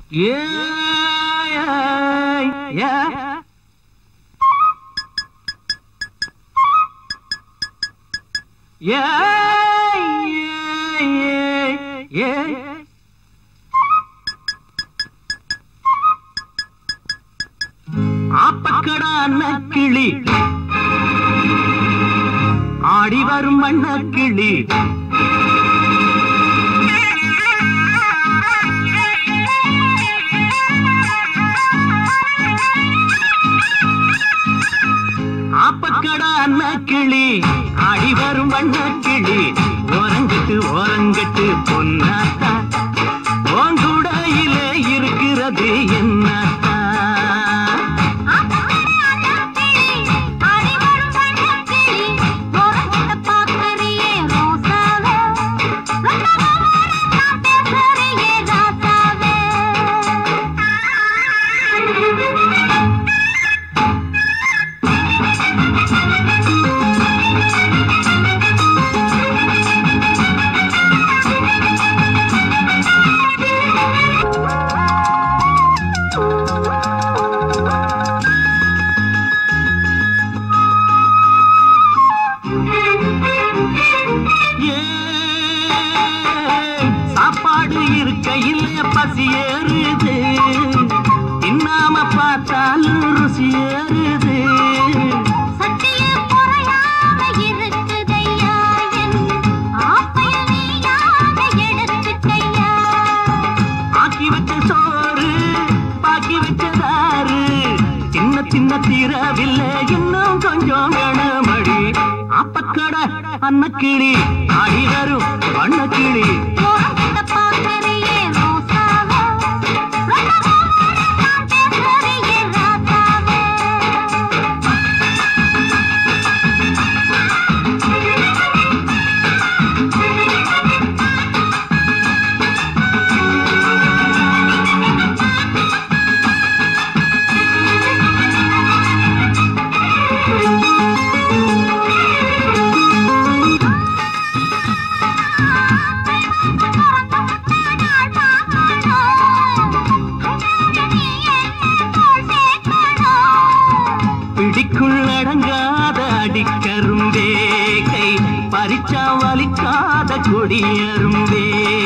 ஆப்பக்கடா நக்கிளி ஆடி வரும் வண்ணக்கிளி ஆப்பக்கடா நக்கிளி ஆடி வரும் வண்ணக்கிளி ஓரங்கட்டு ஓரங்கட்டு பொன்னாத்தா ஓங்குடையிலே இருக்கிறது என்னத்தா சாப்பாடு இருக்கையில் பசி ஏறுது தின்னாம பார்த்தாலும் ருசி ஏறுது ஆக்கி வச்ச சோறு பாக்கி வச்சதாரு சின்ன சின்ன தீரவில்லை இன்னும் கொஞ்சம் வேணுமடி அப்பக்கடை அன்னக்கிளி ஆடி வரும் வண்ணக்கிளி பிடிக்குள்ளடங்காத அடிக்கரும்பே கை பறிச்சா வலிக்காத கொடியரும்பே